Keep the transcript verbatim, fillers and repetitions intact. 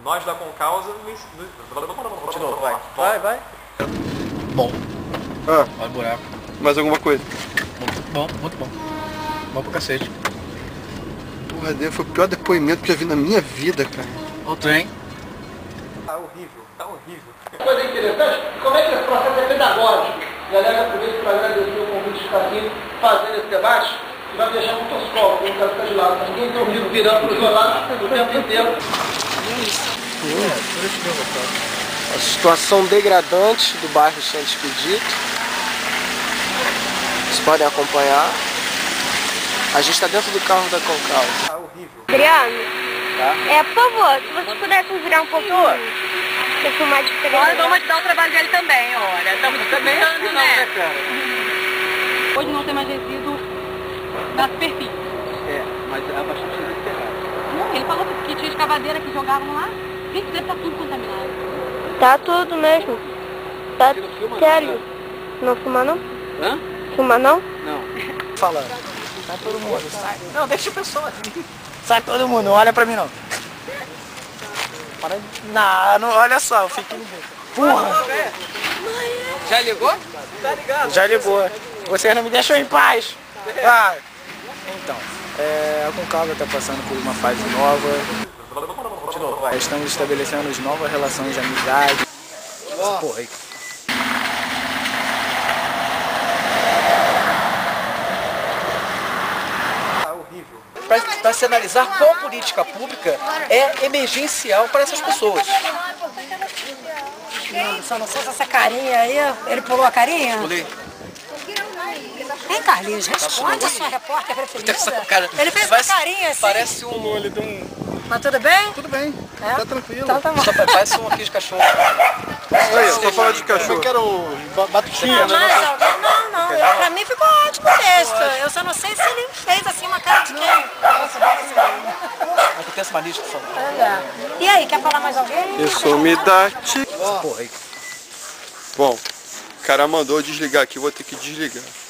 Nós da Concausa... De novo, vai. Vai, vai. Bom. Ah, Olha o buraco. mais alguma coisa? Muito bom, muito bom. Bom pra cacete. Porra, Deus, foi o pior depoimento que eu já vi na minha vida, cara. Outro, hein? Tá horrível, tá horrível. Coisa interessante, como é que esse processo é pedagógico? E aliás, aproveito para agradecer o convite de estar aqui fazendo esse debate, que vai deixar muito toscolo, porque eu quero ficar de lado, mas ninguém tem ouvido virando para os lados o tempo inteiro. A situação degradante do bairro Santo Expedito. Vocês podem acompanhar. A gente está dentro do carro da Concausa. Tá horrível. Adriano, Tá? é, por favor, se vocês pudessem virar um pouquinho, pra filmar diferente. Olha, vamos ajudar o trabalho dele também, olha. Estamos tentando, né? Hoje não tem mais resíduo na superfície. É, mas há bastante resíduo enterrado. Não, ele falou que tinha escavadeira que jogavam lá. Gente, deve estar tudo contaminado. Tá tudo mesmo. Tá sério. Não filma não? Hã? Filma não? Não. Falando. Sai todo mundo, sai. Não, deixa a pessoa assim. Sai todo mundo, não olha pra mim não. Para de... Não, não, olha só, eu fiquei ligado. Porra! Já ligou? Tá ligado? Já ligou. Vocês não me deixam em paz. Vai. Então, é, a Concausa está passando por uma fase nova. De novo, vai. Estamos estabelecendo novas relações de amizade. Porra, aí. Para se analisar qual política pública é emergencial para essas pessoas. Só não sei se essa carinha aí, ele pulou a carinha? Pulei. Hein, Carlinhos, responde a sua repórter preferida. Cara, Ele fez parece, uma carinha assim. Parece um... Ele deu um... Mas tudo bem? Tudo bem, É? tá tranquilo. Então tá bom. Só parece um aqui de cachorro. Aí, eu tô falando de cachorro. Eu quero batutinha, Não, mas alguém, não, não. Eu, pra mim ficou ótimo o texto. Eu só não sei se ele fez assim uma cara de quem. Aqui tem essa mania de falar. Olha. E aí, quer falar mais alguém? Eu sou Midati. Porra, aí. Bom, o cara mandou desligar aqui, vou ter que desligar.